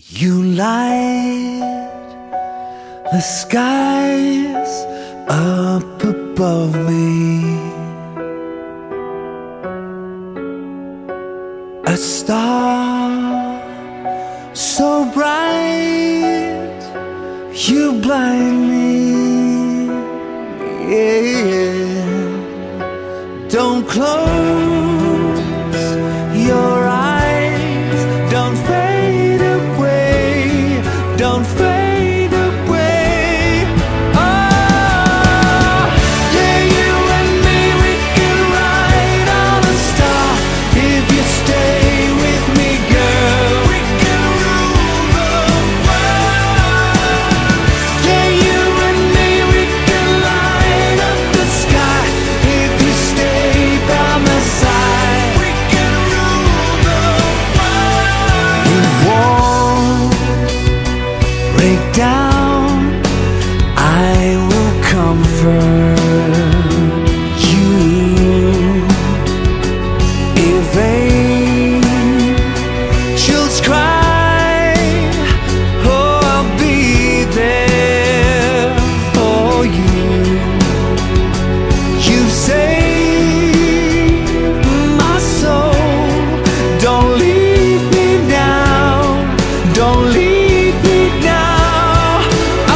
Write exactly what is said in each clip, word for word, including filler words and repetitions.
You light the skies up above me, a star so bright you blind me. Yeah. Don't close your eyes, don't fade away, don't fade away. Oh, yeah, you and me, we can ride on a star. If you stay with me, girl, we can rule the world. Yeah, you and me, we can light up the sky. If you stay by my side, we can rule the world. We won't break down, I will comfort you. If angels cry, oh, I'll be there for you. You've saved my soul, don't leave me now, don't leave me now. Oh,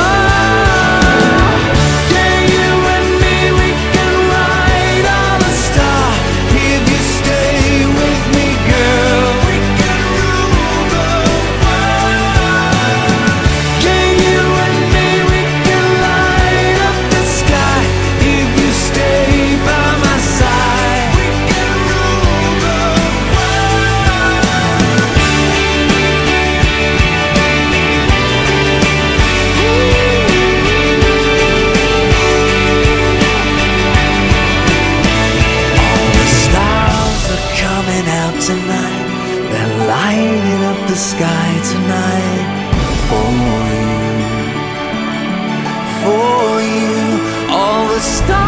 yeah, you and me, we can ride on a star. If you stay with me, girl, we can rule the world. Yeah, you and me, we can light up the sky. If you stay by my side, we can rule the All the stars are coming out tonight, they're lighting up the sky tonight for you, for you. All the stars